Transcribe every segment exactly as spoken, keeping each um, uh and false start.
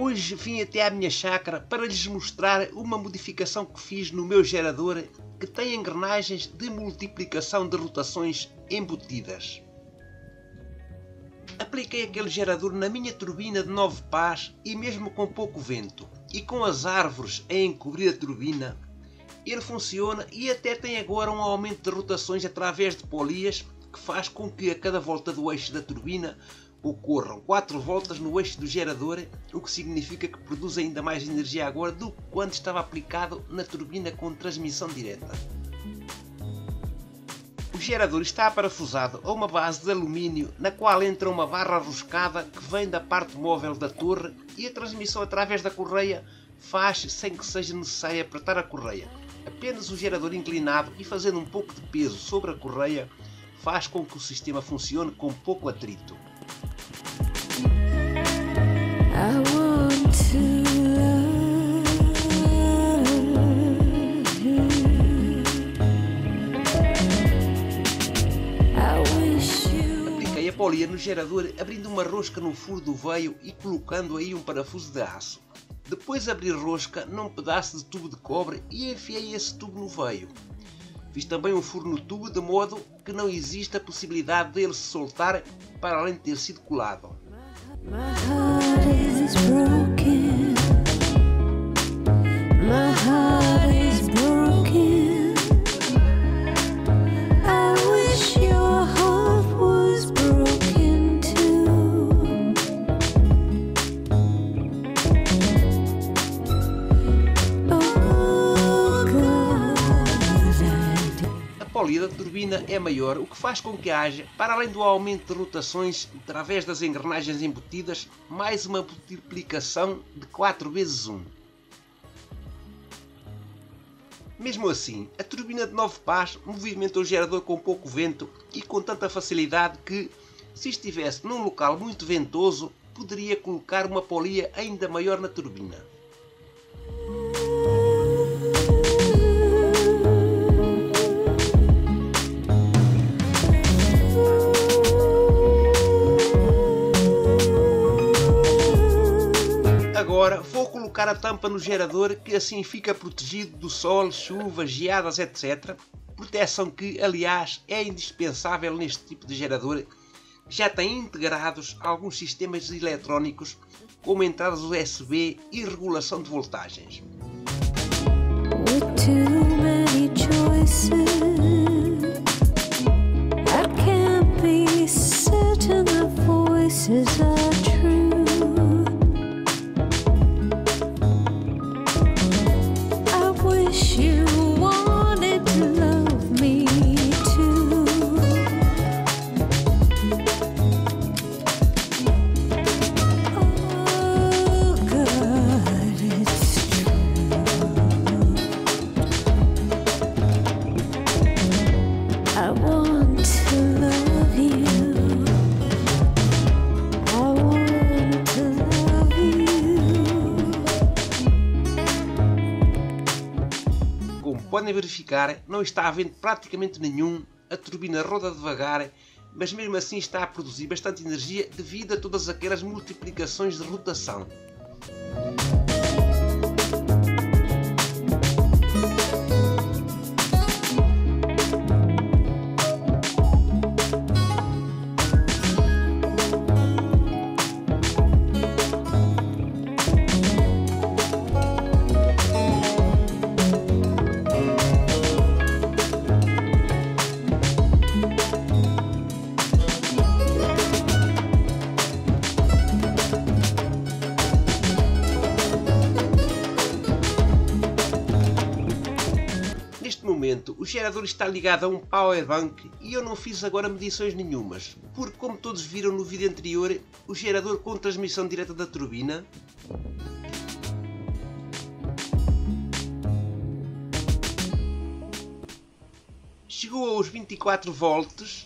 Hoje vim até à minha chácara para lhes mostrar uma modificação que fiz no meu gerador que tem engrenagens de multiplicação de rotações embutidas. Apliquei aquele gerador na minha turbina de nove pás e mesmo com pouco vento e com as árvores a encobrir a turbina, ele funciona e até tem agora um aumento de rotações através de polias que faz com que a cada volta do eixo da turbina ocorram quatro voltas no eixo do gerador, o que significa que produz ainda mais energia agora do que quando estava aplicado na turbina com transmissão direta. O gerador está parafusado a uma base de alumínio na qual entra uma barra roscada que vem da parte móvel da torre e a transmissão através da correia faz sem que seja necessário apertar a correia. Apenas o gerador inclinado e fazendo um pouco de peso sobre a correia faz com que o sistema funcione com pouco atrito. I want to love you. I wish you... Apliquei a polia no gerador abrindo uma rosca no furo do veio e colocando aí um parafuso de aço. Depois abri rosca num pedaço de tubo de cobre e enfiei esse tubo no veio. Fiz também um furo no tubo de modo que não existe a possibilidade dele se soltar para além de ter sido colado. My heart is broken. My heart is broken. I wish your heart was broken too. Oh God, A polia da turbina é maior, o que faz com que haja, para além do aumento de rotações através das engrenagens embutidas, mais uma multiplicação de quatro vezes um. Mesmo assim, a turbina de nove pás movimenta o gerador com pouco vento e com tanta facilidade que, se estivesse num local muito ventoso, poderia colocar uma polia ainda maior na turbina. Agora vou colocar a tampa no gerador que assim fica protegido do sol, chuva, geadas, etcétera. Proteção que, aliás, é indispensável neste tipo de gerador. Já tem integrados alguns sistemas eletrónicos como entradas U S B e regulação de voltagens. with too many choices, I can't be certain the voices are true. I wish you wanted to love me too. Oh God, it's true. I want to love you. I want to love you. Como podem verificar, não está havendo praticamente nenhum, a turbina roda devagar, mas mesmo assim está a produzir bastante energia devido a todas aquelas multiplicações de rotação. Neste momento, o gerador está ligado a um powerbank e eu não fiz agora medições nenhumas, porque como todos viram no vídeo anterior, o gerador com transmissão direta da turbina chegou aos vinte e quatro volts,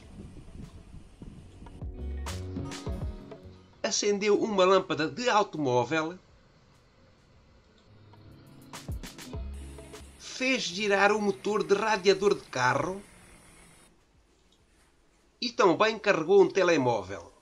acendeu uma lâmpada de automóvel, fez girar o motor de radiador de carro e também carregou um telemóvel.